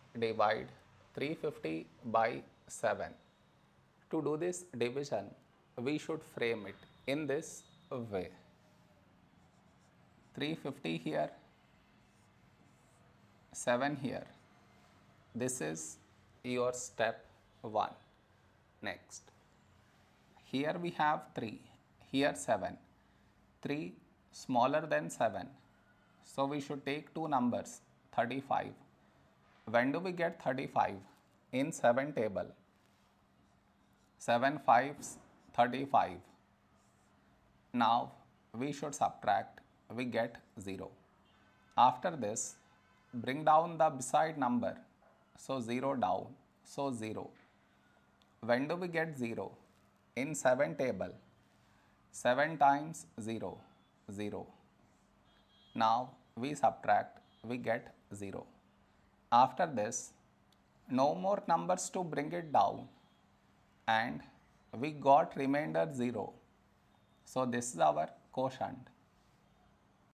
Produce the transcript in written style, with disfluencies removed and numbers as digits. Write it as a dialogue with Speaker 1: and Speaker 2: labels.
Speaker 1: divide 350 by 7. To do this division, we should frame it in this way. 350 here, 7 here. This is your step 1. Next, here we have 3, here 7. 3 smaller than 7. So we should take two numbers, 35. When do we get 35? In 7 table. 7 5s 35. Now we should subtract, we get 0. After this, bring down the beside number. So 0 down, so 0. When do we get 0? In 7 table. 7 times 0, 0. Now we subtract, we get 0. After this, no more numbers to bring it down, and we got remainder 0. So this is our quotient.